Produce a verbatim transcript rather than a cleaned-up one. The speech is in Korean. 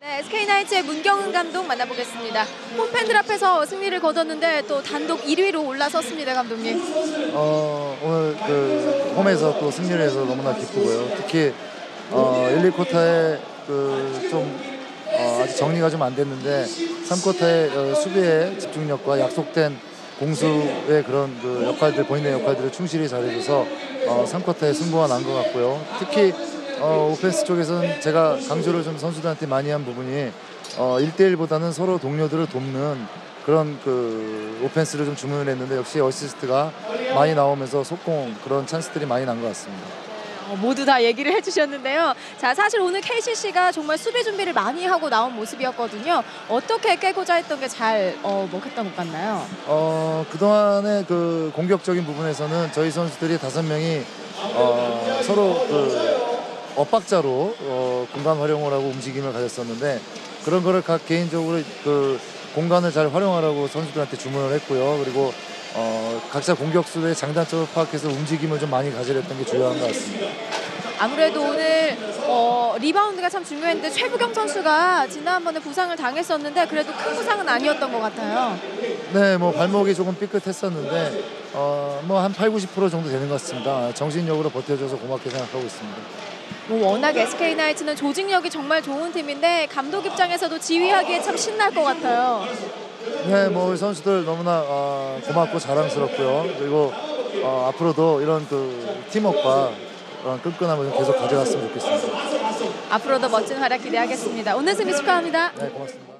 네, 에스케이나이츠의 문경은 감독 만나보겠습니다. 홈팬들 앞에서 승리를 거뒀는데 또 단독 일 위로 올라섰습니다, 감독님. 어, 오늘 그 홈에서 또 승리를 해서 너무나 기쁘고요. 특히 어, 일, 이 쿼터에 그좀 어, 아직 정리가 좀 안 됐는데 삼 쿼터의 어, 수비의 집중력과 약속된 공수의 그런 그 역할들, 본인의 역할들을 충실히 잘해줘서 어, 삼 쿼터에 승부가 난 것 같고요. 특히 어, 오펜스 쪽에서는 제가 강조를 좀 선수들한테 많이 한 부분이 어, 일 대 일보다는 서로 동료들을 돕는 그런 그 오펜스를 좀 주문을 했는데 역시 어시스트가 많이 나오면서 속공 그런 찬스들이 많이 난 것 같습니다. 어, 모두 다 얘기를 해주셨는데요. 자, 사실 오늘 케이씨씨가 정말 수비 준비를 많이 하고 나온 모습이었거든요. 어떻게 깨고자 했던 게 잘 어, 먹혔던 것 같나요? 어, 그동안의 그 공격적인 부분에서는 저희 선수들이 다섯 명이 어, 서로 그 엇박자로 어, 공간 활용을 하고 움직임을 가졌었는데 그런 거를 각 개인적으로 그 공간을 잘 활용하라고 선수들한테 주문을 했고요. 그리고 어, 각자 공격수의 장단점을 파악해서 움직임을 좀 많이 가지렸던 게 중요한 것 같습니다. 아무래도 오늘 어, 리바운드가 참 중요했는데 최부경 선수가 지난번에 부상을 당했었는데 그래도 큰 부상은 아니었던 것 같아요. 네, 뭐 발목이 조금 삐끗했었는데 어, 뭐 한 팔, 구십 퍼센트 정도 되는 것 같습니다. 정신력으로 버텨줘서 고맙게 생각하고 있습니다. 뭐 워낙 에스케이나이츠는 조직력이 정말 좋은 팀인데 감독 입장에서도 지휘하기에 참 신날 것 같아요. 네, 뭐 우리 선수들 너무나 어, 고맙고 자랑스럽고요. 그리고 어, 앞으로도 이런 그 팀워크와 그런 끈끈함을 좀 계속 가져갔으면 좋겠습니다. 앞으로도 멋진 활약 기대하겠습니다. 오늘 승리 축하합니다. 네, 고맙습니다.